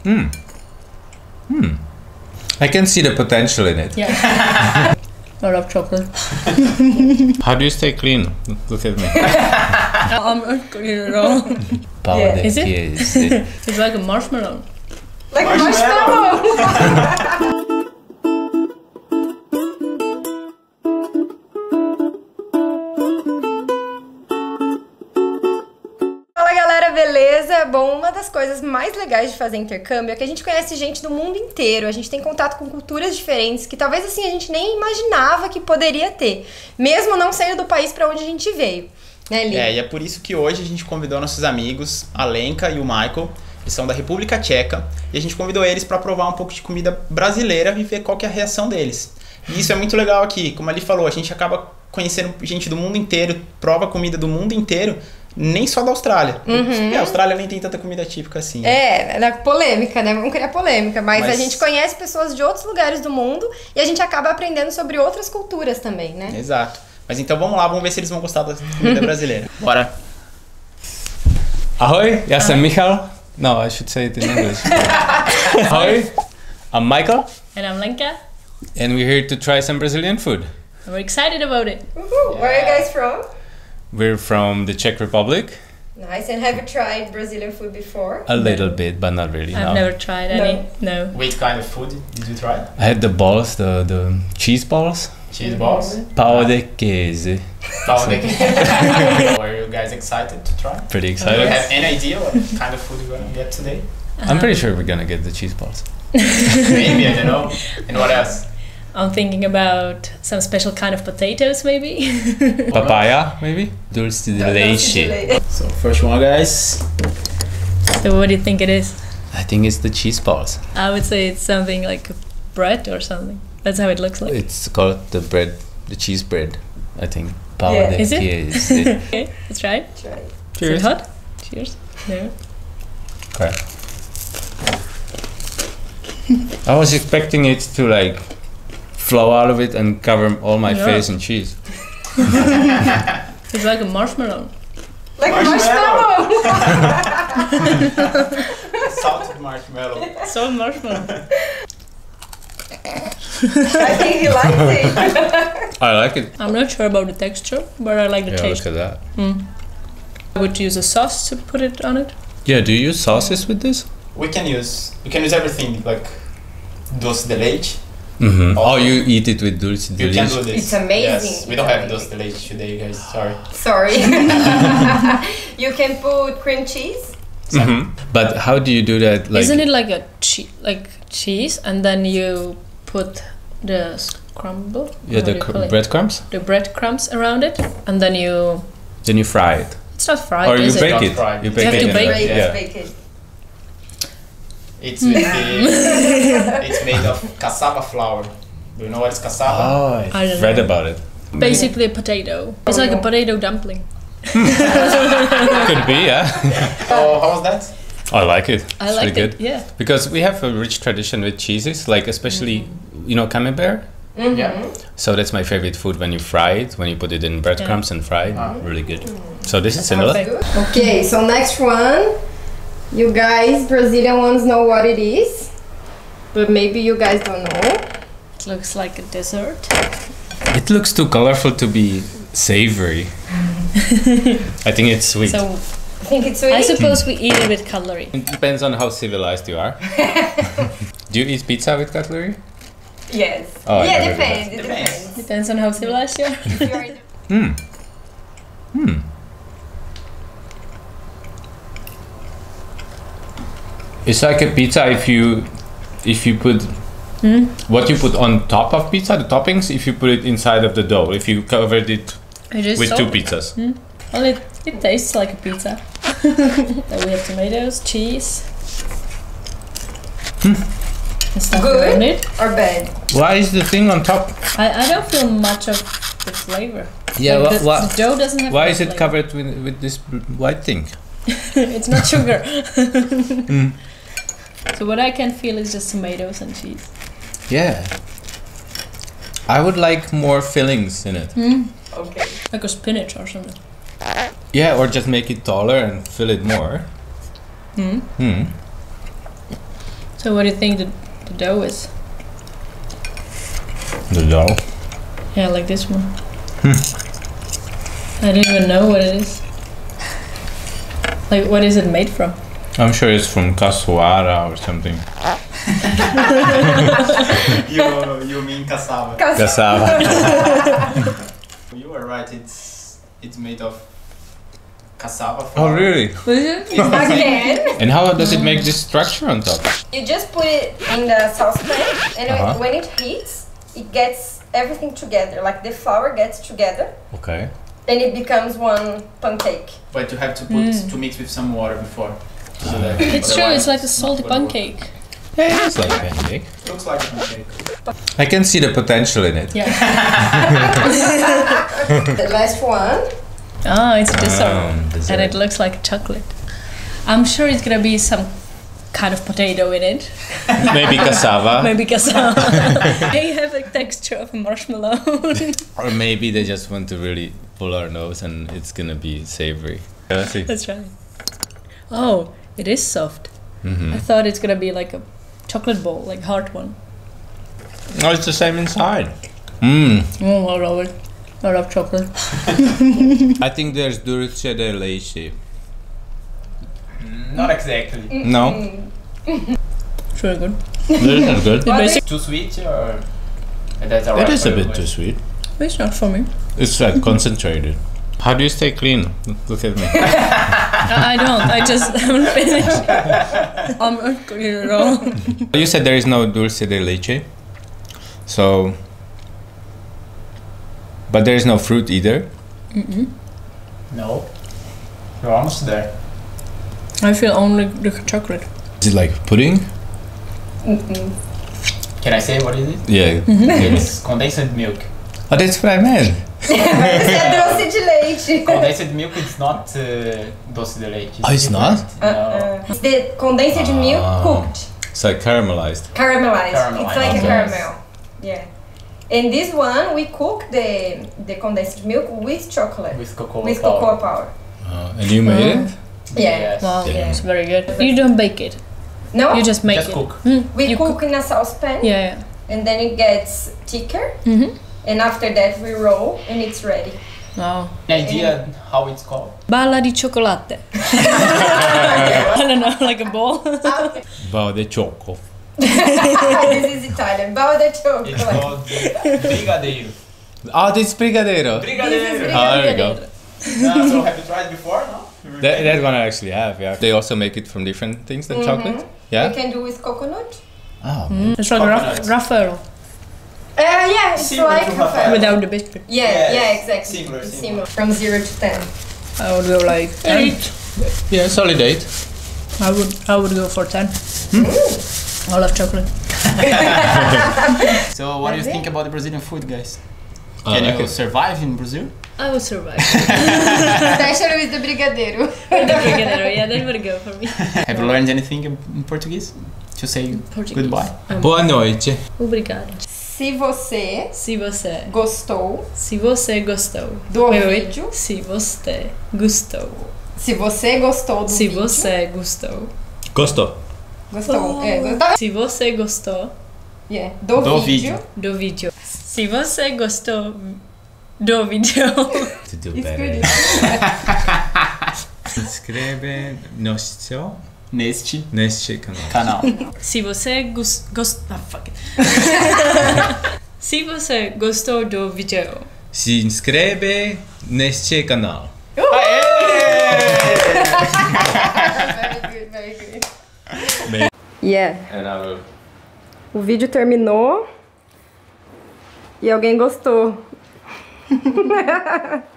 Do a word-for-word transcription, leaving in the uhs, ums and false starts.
Hmm. Hmm. I can see the potential in it. Yeah. I love chocolate. How do you stay clean? Look at me. I'm not clean at all. Yeah. Is it? It's like a marshmallow. Like a marshmallow! Beleza? Bom, uma das coisas mais legais de fazer intercâmbio é que a gente conhece gente do mundo inteiro, a gente tem contato com culturas diferentes que talvez assim a gente nem imaginava que poderia ter, mesmo não saindo do país para onde a gente veio. Né, Li? É, e é por isso que hoje a gente convidou nossos amigos, a Lenka e o Michael, eles são da República Tcheca, e a gente convidou eles para provar um pouco de comida brasileira e ver qual que é a reação deles. E isso é muito legal aqui, como ali falou, a gente acaba conhecendo gente do mundo inteiro, prova comida do mundo inteiro, nem só da Austrália. Uhum. E a Austrália nem tem tanta comida típica assim. Né? É, é polêmica, né? Vamos criar polêmica. Mas, Mas a gente conhece pessoas de outros lugares do mundo e a gente acaba aprendendo sobre outras culturas também, né? Exato. Mas então vamos lá, vamos ver se eles vão gostar da comida brasileira. Bora! Ahoy, yes, I'm Michael. No, I should say it in English. Ahoy, I'm Michael. And I'm Lenka. And we're here to try some Brazilian food. And we're excited about it. Uhul. Where are you guys from? We're from the Czech Republic. Nice. And have you tried Brazilian food before? A little bit, but not really. I've no. never tried any. No. What kind of food did you try? I had the balls, the, the cheese balls. Cheese balls? Pão de queijo. Pão de queijo. Are you guys excited to try? Pretty Do excited. you have any idea what kind of food you're gonna get today? I'm pretty sure we're gonna get the cheese balls. Maybe, I don't know. And what else? I'm thinking about some special kind of potatoes, maybe. Papaya, maybe? Dulce de leite. So first one, guys. So what do you think it is? I think it's the cheese balls. I would say it's something like bread or something. That's how it looks like. It's called the bread, the cheese bread, I think. Pão Yeah. de Is it? queijo. Okay, let's try it. Try it. Is Cheers. it hot? Cheers. No. Okay. I was expecting it to like flow out of it and cover all my Yeah. face in cheese. It's like a marshmallow. Like Marshmallow. marshmallow! Salted marshmallow. So marshmallow. I think he likes it. I like it. I'm not sure about the texture, but I like the Yeah, taste. look at that. Mm. I would use a sauce to put it on it. Yeah, do you use sauces with this? We can use we can use everything like dulce de leite. Mm-hmm. Oh. Oh, you eat it with dulce de You can do leite? this. It's amazing. Yes, we don't It's have amazing. dulce de leite today, guys. Sorry. Sorry. You can put cream cheese. Mm-hmm. But how do you do that? Like, Isn't it like a che- like cheese, and then you put the scramble? yeah, What do the you cr- call it? breadcrumbs? The breadcrumbs around it, and then you. Then you fry it. It's not fried, Or you is bake Not it. fried. You You bake have it. to in bake the- it. Yeah. Bake it. It's with the, it's made of cassava flour. Do you know what is cassava? Oh, I I don't read know. about it. Basically a potato. It's like a potato dumpling. Could be, yeah. Oh, how was that? I like it. I It's like pretty it. good. Yeah. Because we have a rich tradition with cheeses, like especially, you know, camembert. Mm-hmm. Yeah. So that's my favorite food when you fry it, when you put it in breadcrumbs and fry it. Ah. Really good. So this is similar. Perfect. Okay, so next one. You guys, Brazilian ones know what it is. But maybe you guys don't know. It looks like a dessert. It looks too colorful to be savory. I think it's sweet. So I think it's sweet. I suppose we eat it with cutlery. It depends on how civilized you are. Do you eat pizza with cutlery? Yes. Oh, I yeah, never did depends. that. It Depends. depends. Depends on how civilized you are. If you're- Hmm. Hmm. It's like a pizza if you if you put Hmm? what you put on top of pizza, the toppings, if you put it inside of the dough, if you covered it It is with so two pizzas. Well, it, it tastes like a pizza. Then we have tomatoes, cheese. And stuff Good? around it. or bad. Why is the thing on top? I, I don't feel much of the flavor. Yeah, Like wha- the, wha- the dough doesn't have why any is it flavor. covered with, with this bl- white thing? It's not sugar. Mm. So what I can feel is just tomatoes and cheese. Yeah. I would like more fillings in it. Okay. Like a spinach or something. Yeah, or just make it taller and fill it more. Hmm. Hmm. So what do you think the, the dough is? The dough. Yeah, like this one. I don't even know what it is. Like, what is it made from? I'm sure it's from cassouara or something. you, you mean cassava. Cassava. You were right, it's it's made of cassava Oh, flour. really? What is it? Again, And how does it make this structure on top? you just put it in the saucepan, and Uh-huh. when it heats, it gets everything together. Like the flour gets together, Okay. and it becomes one pancake. But you have to put to mix with some water before. So that It's true, it's otherwise like a it's salty not gonna work. pancake. Yeah, it's like pancake. Looks like a pancake. I can see the potential in it. Yeah. The last one. Oh, it's dessert. Um, dessert. And it looks like chocolate. I'm sure it's gonna be some kind of potato in it. Maybe cassava. Maybe cassava. They have a texture of a marshmallow. Or maybe they just want to really pull our nose and it's gonna be savory. Yeah, let's see. That's right. Oh, it is soft. Mhm. I thought it's gonna be like a chocolate ball, like hard one. Oh, it's the same inside. Mmm. Oh, I love it. I love chocolate. I think there's dulce de leche. Not exactly. No? It's really good. This is good. It's basic. Too sweet or that's alright. It is for a you, bit but- too sweet. It's not for me. It's like concentrated. How do you stay clean? Look at me. I I don't. I just haven't finished. I'm not clean at all. You said there is no dulce de leche. So. But there is no fruit either. No. You're almost there. I feel only the chocolate. Is it like pudding? Can I say what is it? Yeah. It's condensed milk. Oh, that's what I meant. Você é doce de leite. Condensed milk is not uh, doce de leite. Oh, it's not? No. Uh, it's the condensed milk Ah. cooked, It's like caramelized. caramelized. Caramelized, It's like a okay. caramel. Yeah. In this one, we cook the the condensed milk with chocolate, With cocoa with powder. cocoa powder. Uh, and you made it? Yeah. Yes. Wow, Yeah. it's very good. You don't bake it. No, You just make Just it. cook. Mm, we you cook, in a saucepan, Yeah, yeah. and then it gets thicker. Mm-hmm. And after that, we roll, and it's ready. Wow. Any idea how it's called? Balla di cioccolate. I don't know, like a ball. Bao de choco. This is Italian. Bao de It's chocolate. called brigadeiro. Oh, this is brigadeiro. Brigadeiro. Oh, there we go. No, so have you tried before? No. That, that one I actually have, yeah. They also make it from different things than chocolate? You Yeah? can do with coconut. Oh. It's like Coconut. Raff- Raphael Uh, yeah, it's Similar like to a Rafael. without the biscuit. Yeah, Yes. yeah, exactly. Similar, It's similar. From zero to ten. I would go like eight. Yeah, solid eight. I would I would go for ten. I love chocolate. So what do you think about the Brazilian food, guys? I Can like you it. survive in Brazil? I would survive. Especially with the brigadeiro. Yeah, that would go for me. Have you learned anything in in Portuguese? To say Portuguese. goodbye. Boa noite. Obrigada. Se você Se você, gostou se você gostou do Wait, wait. vídeo, Se você gostou. se você gostou do Se vídeo, você gostou. Gostou. gostou, é, gostou, Se você gostou yeah, do, Do vídeo, vídeo. do vídeo. Se você gostou do vídeo. To do It's better. good. Se inscreve no seu, Neste neste canal. canal. Se você gos, gost, ah, fuck it. Se você gostou do vídeo. Se inscreve neste canal. Very good, very good. Yeah. And I will... O vídeo terminou e alguém gostou.